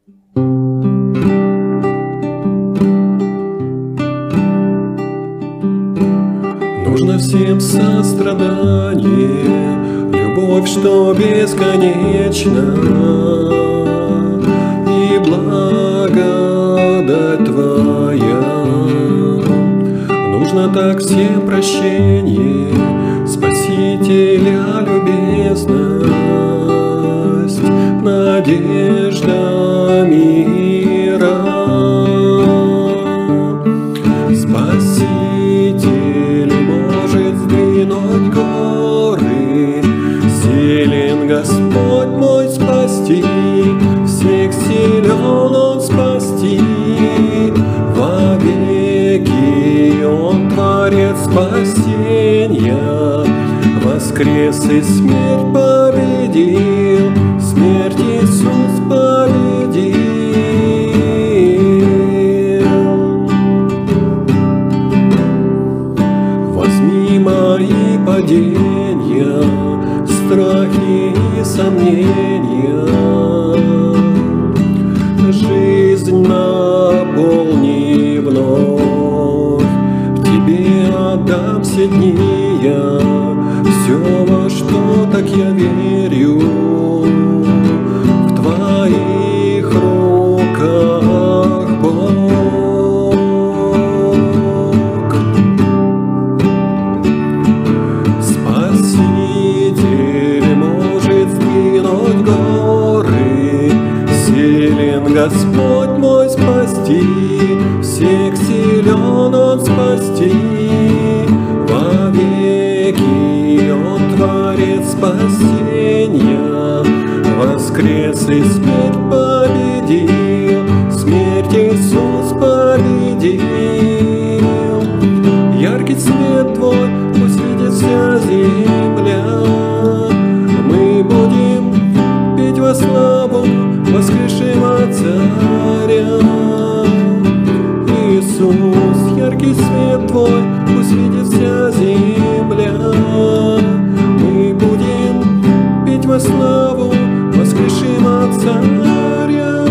Нужно всем сострадание, любовь, что бесконечна, и благодать Твоя. Нужно так всем прощение, Спасителя любезность, надежда мира. Спаситель может сдвинуть горы, силен Господь мой спасти, всех силен Он спасти. Вовеки Он творец спасения, воскрес и смерть победил, смерть Иисус победил. Возьми мои падения, страхи и сомнения, жизнь наполни вновь, Тебе отдам все дни я, все, во что так я верю, в Твоих руках, Бог. Спаситель может сдвинуть горы, силен Господь мой спасти, всех силен Он спасти. Вовеки Он творец спасения, воскрес и смерть победил, смерть Иисус победил. Яркий свет Твой пусть видит вся земля, мы будем петь во славу воскресшего Царя. Иисус, яркий свет Твой пусть видит вся земля, мы будем петь во славу воскресшего Царя.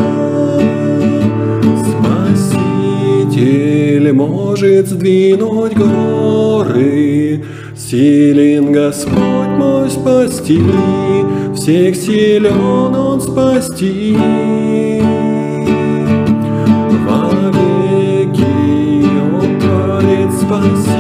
Спаситель может сдвинуть горы, силен Господь мой спасти, всех силен Он спасти. Вовеки Он творец спасения,